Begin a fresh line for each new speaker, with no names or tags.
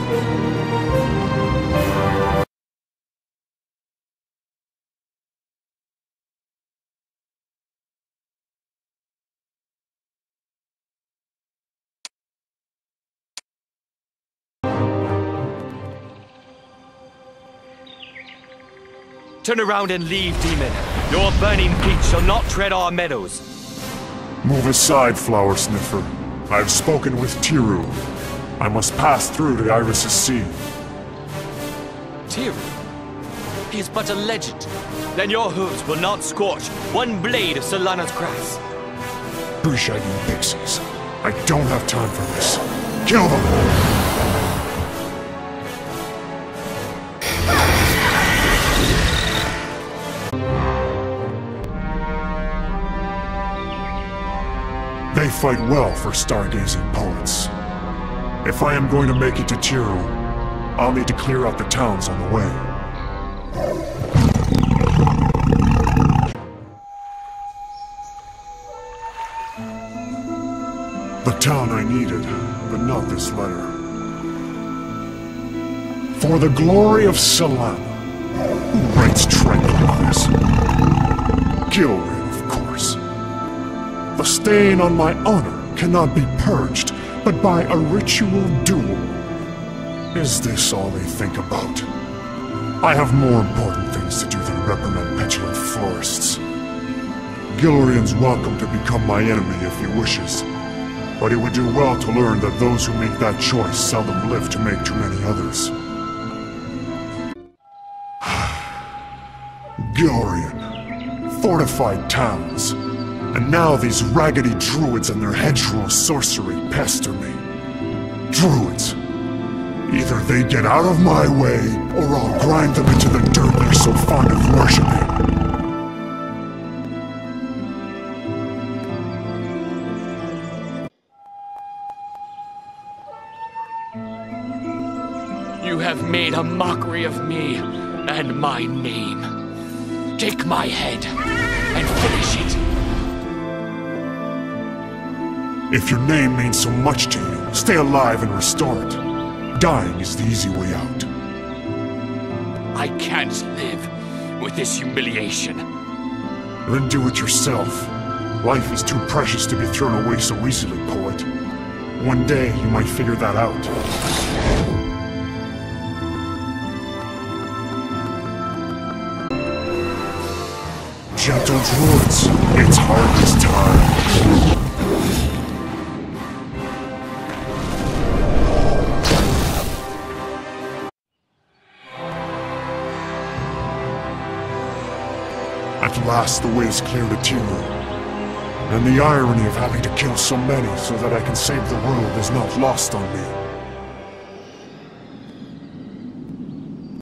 Turn around and leave, demon. Your burning feet shall not tread our meadows.
Move aside, Flower Sniffer. I have spoken with Tiru. I must pass through to Iris' Sea.
Tiru? He is but a legend. Then your hooves will not scorch one blade of Solana's grass.
Tree-shagging pixies. I don't have time for this. Kill them! They fight well for stargazing poets. If I am going to make it to Tiru, I'll need to clear out the towns on the way. The town I needed, but not this letter. For the glory of Solana. Who writes tranquilizers? Gilred, of course. The stain on my honor cannot be purged, but by a ritual duel. Is this all they think about? I have more important things to do than reprimand petulant florists. Gilrian's welcome to become my enemy if he wishes, but he would do well to learn that those who make that choice seldom live to make too many others. Gilrian. Fortified towns. And now these raggedy druids and their hedgerow sorcery pester me. Druids. Either they get out of my way, or I'll grind them into the dirt they're so fond of worshipping.
You have made a mockery of me and my name. Take my head and finish it.
If your name means so much to you, stay alive and restore it. Dying is the easy way out.
I can't live with this humiliation.
Then do it yourself. Life is too precious to be thrown away so easily, poet. One day you might figure that out. Gentle druids, it's harvest time. At last the way is clear to Tiru. And the irony of having to kill so many so that I can save the world is not lost on me.